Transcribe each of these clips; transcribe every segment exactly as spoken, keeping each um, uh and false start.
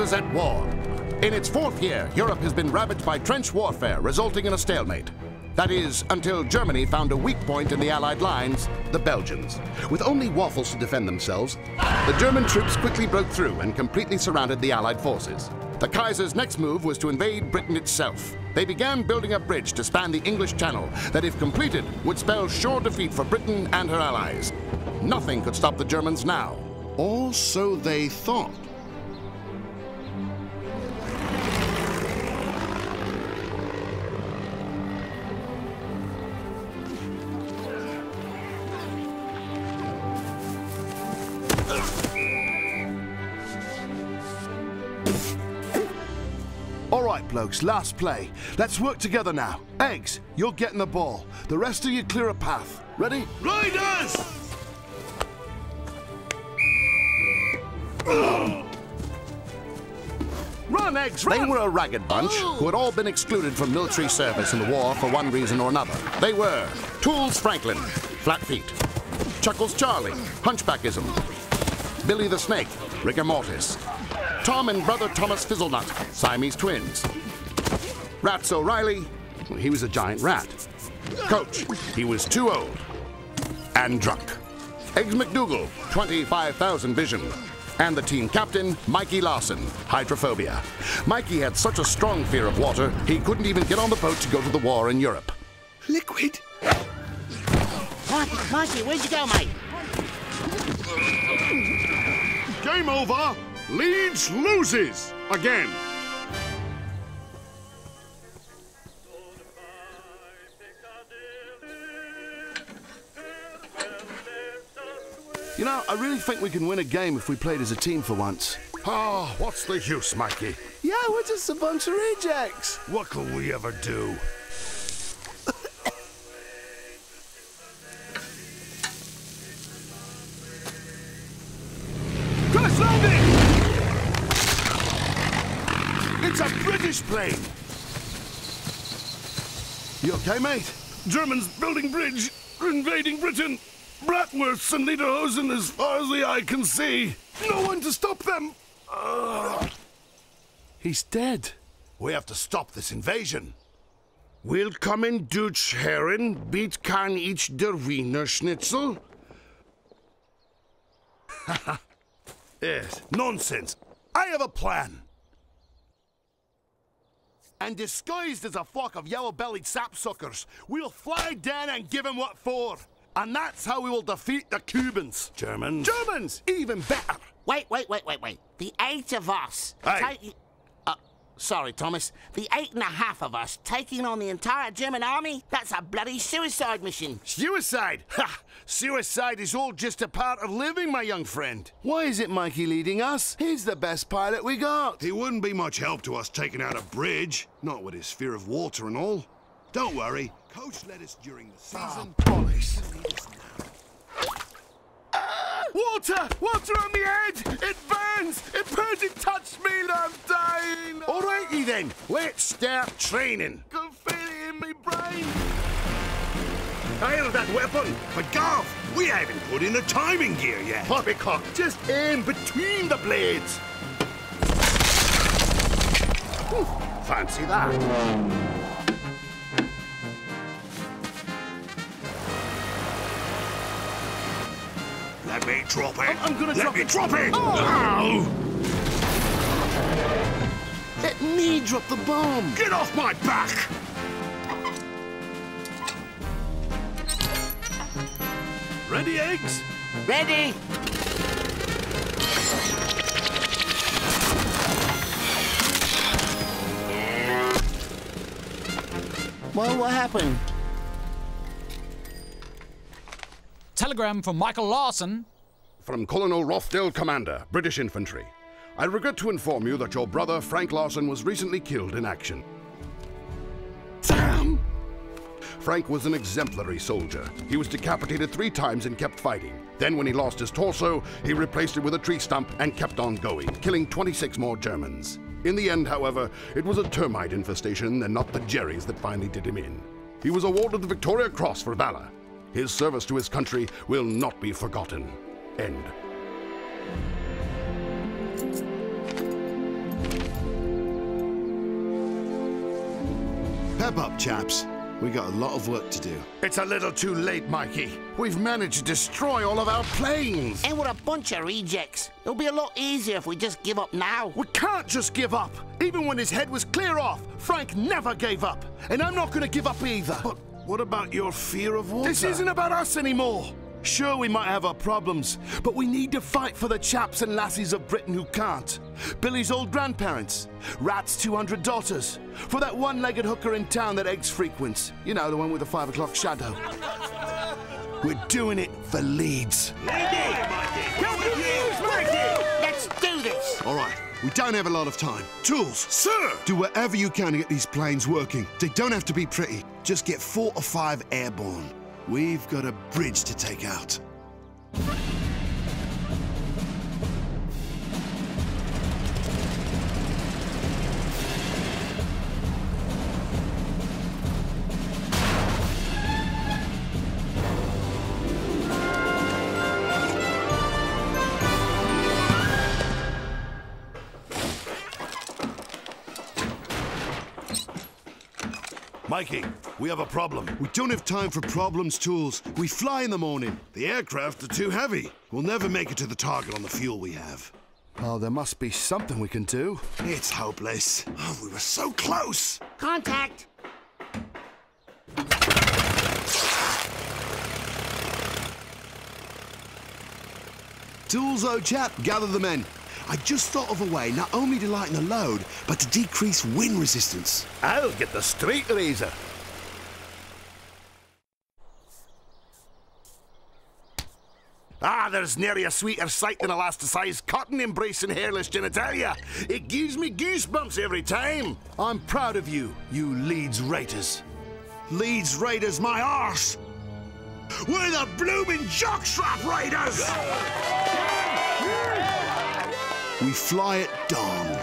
is at war. In its fourth year, Europe has been ravaged by trench warfare, resulting in a stalemate. That is, until Germany found a weak point in the Allied lines, the Belgians. With only waffles to defend themselves, the German troops quickly broke through and completely surrounded the Allied forces. The Kaiser's next move was to invade Britain itself. They began building a bridge to span the English Channel that, if completed, would spell sure defeat for Britain and her allies. Nothing could stop the Germans now. Or so they thought. All right, blokes, last play. Let's work together now. Eggs, you're getting the ball. The rest of you clear a path. Ready? Raiders! Run, Eggs, run! They were a ragged bunch who had all been excluded from military service in the war for one reason or another. They were Tools Franklin, flat feet; Chuckles Charlie, hunchbackism; Billy the Snake, rigor mortis; Tom and brother Thomas Fizzlenut, Siamese twins; Rats O'Reilly, he was a giant rat; Coach, he was too old and drunk; Eggs McDougal, twenty-five thousand vision; and the team captain, Mikey Larson, hydrophobia. Mikey had such a strong fear of water, he couldn't even get on the boat to go to the war in Europe. Liquid. Mikey, Mikey, where'd you go, mate? Game over. Leeds loses again. You know, I really think we can win a game if we played as a team for once. Ah, oh, what's the use, Mikey? Yeah, we're just a bunch of rejects. What can we ever do? Crash landing! It's a British plane. You okay, mate? Germans building bridge, invading Britain. Bratwursts and lederhosen as far as the eye can see. No one to stop them. Uh. He's dead. We have to stop this invasion. Willkommen Deutsch Herren, biet kann ich der Wiener Schnitzel? Yes, nonsense. I have a plan. And disguised as a flock of yellow-bellied sapsuckers, we'll fly down and give them what for. And that's how we will defeat the Cubans. Germans? Germans! Even better. Wait, wait, wait, wait, wait. The eight of us. Hey. Take, uh, sorry, Thomas. The eight and a half of us taking on the entire German army? That's a bloody suicide mission. Suicide? Ha! Suicide is all just a part of living, my young friend. Why is it Mikey leading us? He's the best pilot we got. He wouldn't be much help to us taking out a bridge. Not with his fear of water and all. Don't worry. Coach led us during the season. Oh, bollocks. Water! Water on the head! It burns! It burns! It touched me and I'm dying! Alrighty then, let's start training. I can feel it in my brain! Hail that weapon! But Gav, we haven't put in the timing gear yet. Poppycock, just aim between the blades! Whew, fancy that. Let me drop it. I'm, I'm gonna Let drop me it. drop it. Oh. Ow! Let me drop the bomb. Get off my back! Ready, Eggs? Ready? Well, what happened? Telegram from Michael Larson. From Colonel Rothdale, Commander, British Infantry. I regret to inform you that your brother, Frank Larson, was recently killed in action. Damn! Frank was an exemplary soldier. He was decapitated three times and kept fighting. Then when he lost his torso, he replaced it with a tree stump and kept on going, killing twenty-six more Germans. In the end, however, it was a termite infestation and not the Jerry's that finally did him in. He was awarded the Victoria Cross for valor. His service to his country will not be forgotten. End. Pep up, chaps. We got a lot of work to do. It's a little too late, Mikey. We've managed to destroy all of our planes. And we're a bunch of rejects. It'll be a lot easier if we just give up now. We can't just give up. Even when his head was clear off, Frank never gave up. And I'm not going to give up either. But what about your fear of water? This isn't about us anymore. Sure, we might have our problems, but we need to fight for the chaps and lassies of Britain who can't. Billy's old grandparents, Rat's two hundred daughters, for that one-legged hooker in town that eggs frequents. You know, the one with the five o'clock shadow. We're doing it for Leeds. Let's do this! All right, we don't have a lot of time. Tools, Sir! do whatever you can to get these planes working. They don't have to be pretty. Just get four or five airborne. We've got a bridge to take out. Mikey, we have a problem. We don't have time for problems, Tools. We fly in the morning. The aircraft are too heavy. We'll never make it to the target on the fuel we have. Oh, there must be something we can do. It's hopeless. Oh, we were so close. Contact! Tools, old chap, gather the men. I just thought of a way not only to lighten the load, but to decrease wind resistance. I'll get the straight razor. Ah, there's nary a sweeter sight than elasticized cotton embracing hairless genitalia. It gives me goosebumps every time. I'm proud of you, you Leeds Raiders. Leeds Raiders, my arse! We're the blooming Jockstrap Raiders! We fly at dawn.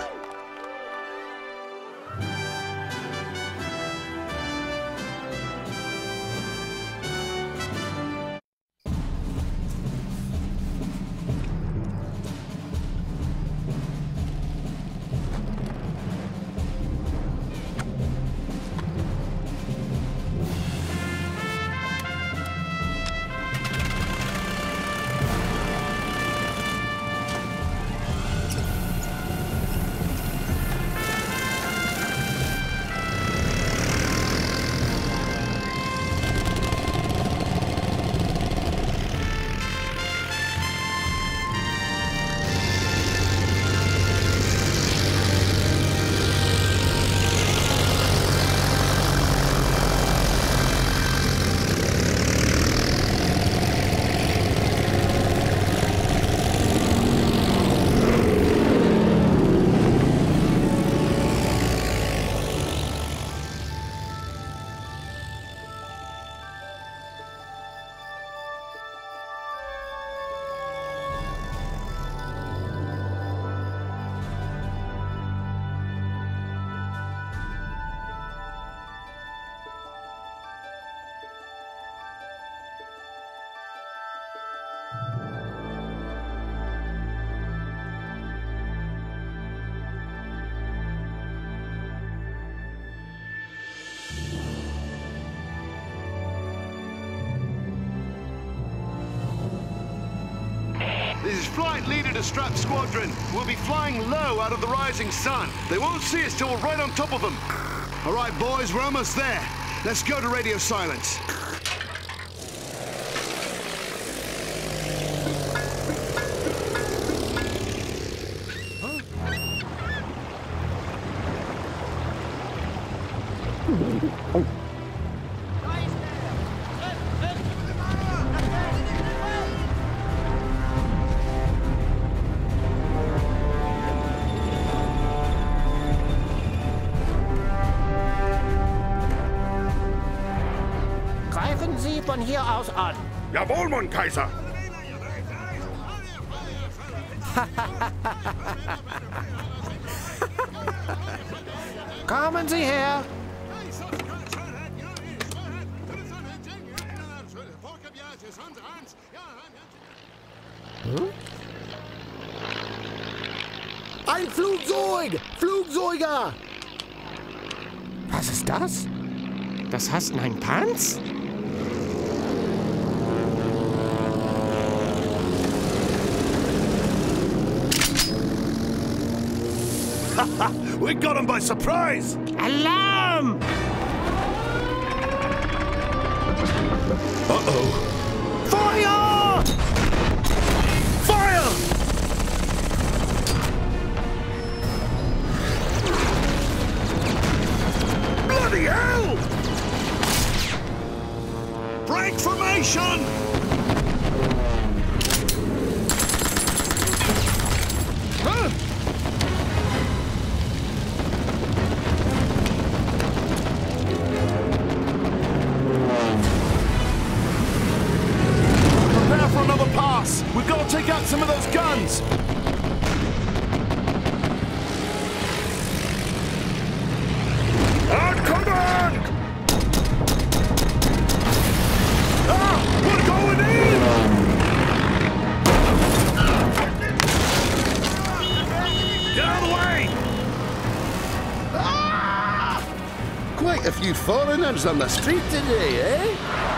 This is Flight Leader to Strap Squadron. We'll be flying low out of the rising sun. They won't see us till we're right on top of them. All right, boys, we're almost there. Let's go to radio silence. Greifen Sie von hier aus an. Jawohl, Mon Kaiser. Kommen Sie her. Hm? Ein Flugzeug! Flugzeuger! Was ist das? Das heißt nein Pants? We got him by surprise! Alarm! Uh-oh. Feuer! Fire! Bloody hell! Break formation! Huh? We've got to take out some of those guns! On command! Ah! We're going in! Get out of the way! Ah! Quite a few foreigners on the street today, eh?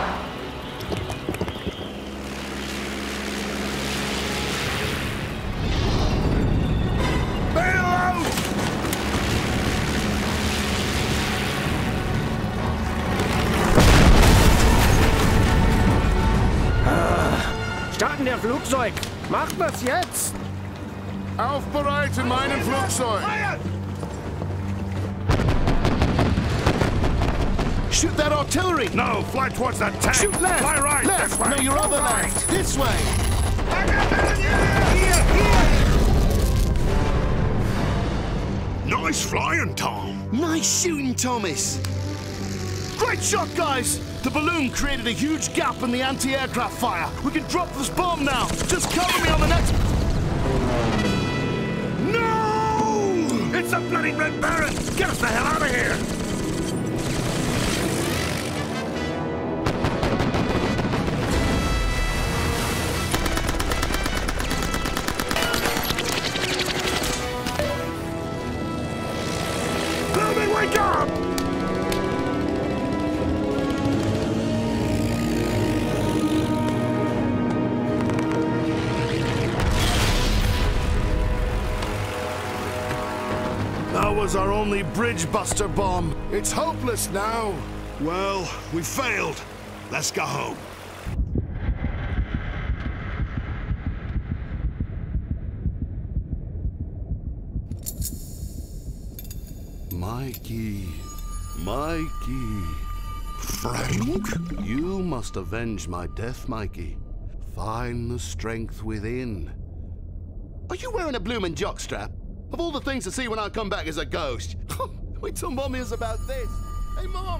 Starten der Flugzeug! Macht was jetzt! Aufbereiten meinen Flugzeug! Shoot that artillery! No, fly towards that tank! Shoot left! Fly right! Left! This way. No, your other left! This way! Here, here! Nice flying, Tom! Nice shooting, Thomas! Great shot, guys! The balloon created a huge gap in the anti-aircraft fire. We can drop this bomb now. Just cover me on the next... No! It's a bloody Red Baron! Get us the hell out of here! Building, wake up! That was our only bridge buster bomb. It's hopeless now. Well, we failed. Let's go home. Mikey, Mikey. Frank? You must avenge my death, Mikey. Find the strength within. Are you wearing a bloomin' jockstrap? Of all the things to see when I come back as a ghost. Wait till Mom hears about this. Hey, Mom!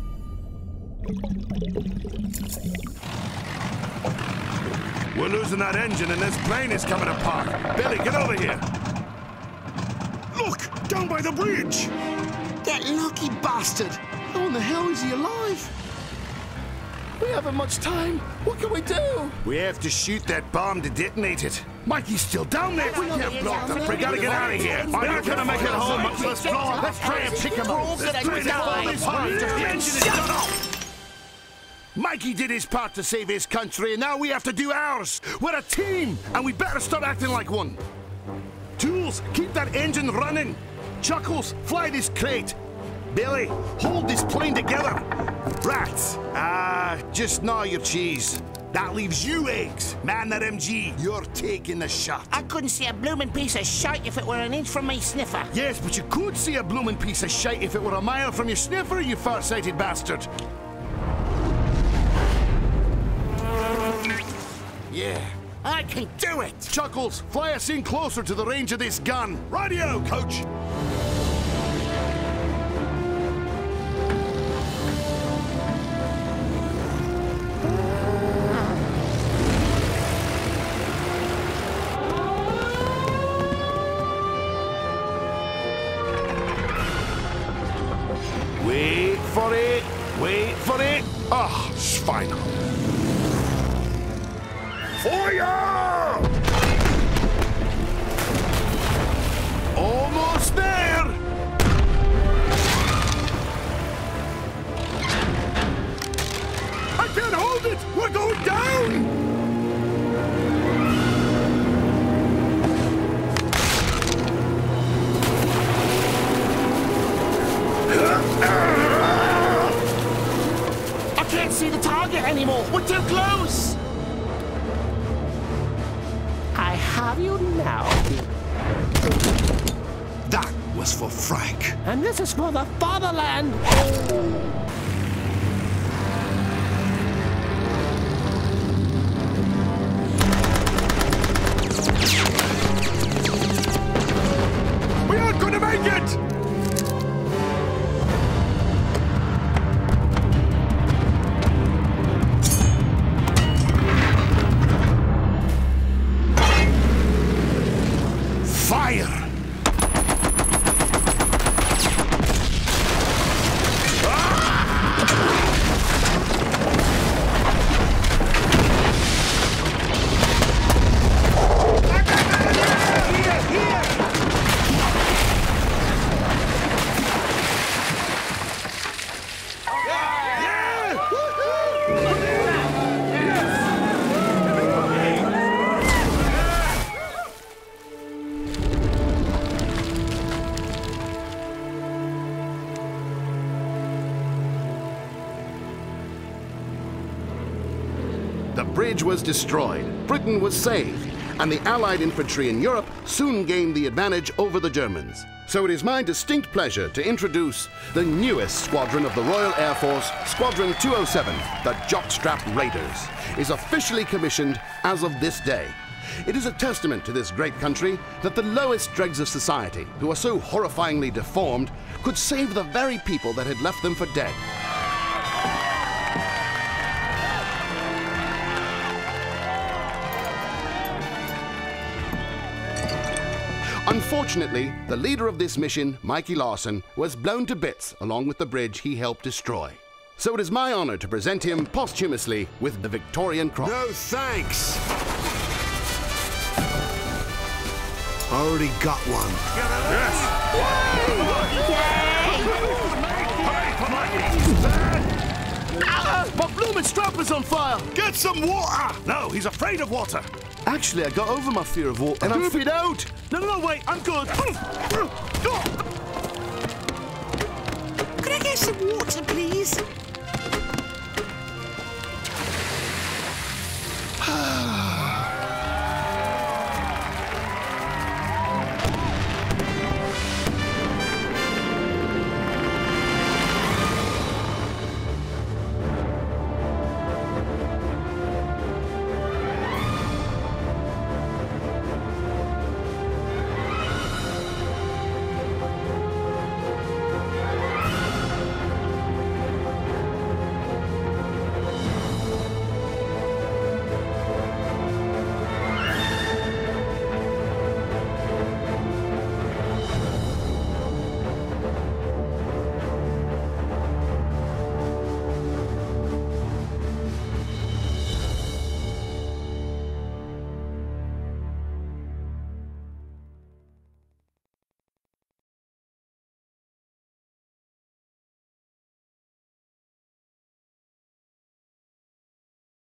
We're losing that engine and this plane is coming apart. Billy, get over here. Look! Down by the bridge! That lucky bastard! How in the hell is he alive? We haven't much time. What can we do? We have to shoot that bomb to detonate it. Mikey's still down there. We can't block them. We gotta get out of here. We're not gonna make it home. Let's blow up. Let's try and pick him up. Let's try to fall this part. The engine is done off. Mikey did his part to save his country, and now we have to do ours. We're a team, and we better start acting like one. Tools, keep that engine running. Chuckles, fly this crate. Billy, hold this plane together. Rats, ah, just gnaw your cheese. That leaves you, Eggs. Man that M G, you're taking the shot. I couldn't see a bloomin' piece of shite if it were an inch from my sniffer. Yes, but you could see a bloomin' piece of shite if it were a mile from your sniffer, you far-sighted bastard. Yeah, I can do it! Chuckles, fly us in closer to the range of this gun. Radio, coach! Wait for it, wait for it. Ah, oh, spinal. Fire! Almost there! anymore. We're too close. I have you now. That was for Frank. And this is for the fatherland. We aren't going to make it! Fire! The bridge was destroyed, Britain was saved, and the Allied infantry in Europe soon gained the advantage over the Germans. So it is my distinct pleasure to introduce the newest squadron of the Royal Air Force, Squadron two oh seven, the Jockstrap Raiders, is officially commissioned as of this day. It is a testament to this great country that the lowest dregs of society, who are so horrifyingly deformed, could save the very people that had left them for dead. Unfortunately, the leader of this mission, Mikey Larson, was blown to bits along with the bridge he helped destroy. So it is my honor to present him posthumously with the Victorian Cross. No thanks! I already got one. My blooming strap is on fire! Get some water! No, he's afraid of water. Actually, I got over my fear of water, and I'm fit out! No, no, no, wait, I'm good. Could I get some water,